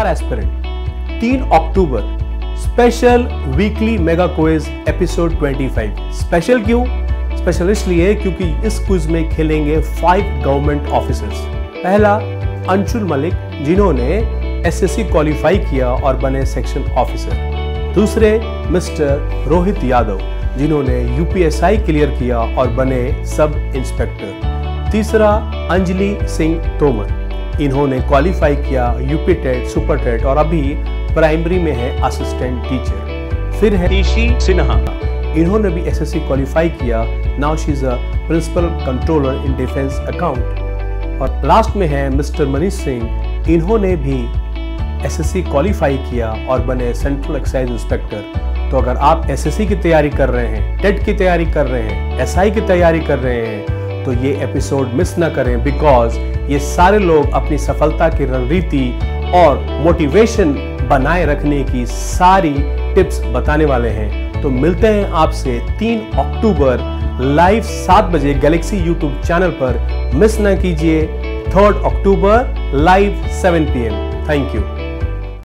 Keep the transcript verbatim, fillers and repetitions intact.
Aspirant. तीन अक्टूबर special weekly mega quiz episode पच्चीस। स्पेशल क्यों? स्पेशल इसलिए क्योंकि इस क्विज में खेलेंगे फाइव गवर्नमेंट ऑफिसर्स। पहला अंशुल मलिक, जिन्होंने एसएससी क्वालिफाई किया और बने सेक्शन ऑफिसर। दूसरे मिस्टर रोहित यादव, जिन्होंने यूपीएसआई क्लियर किया और बने सब इंस्पेक्टर। तीसरा अंजलि सिंह तोमर, इन्होंने क्वालिफाई किया यूपी टेट, सुपर टेट और अभी प्राइमरी में है असिस्टेंट टीचर। फिर है ईशी सिन्हा, इन्होंने भी एसएससी क्वालिफाई किया, now she is a principal controller in defence account. और लास्ट में है मिस्टर मनीष सिंह, इन्होंने भी एसएससी क्वालिफाई किया और बने सेंट्रल एक्साइज इंस्पेक्टर। तो अगर आप एसएससी की तैयारी कर रहे हैं, टेट की तैयारी कर रहे हैं, एसआई की तैयारी कर रहे हैं, तो ये एपिसोड मिस ना करें, बिकॉज ये सारे लोग अपनी सफलता की रणनीति और मोटिवेशन बनाए रखने की सारी टिप्स बताने वाले हैं। तो मिलते हैं आपसे तीन अक्टूबर लाइव सात बजे गैलेक्सी यूट्यूब चैनल पर। मिस ना कीजिए। Third October live seven P M. Thank you.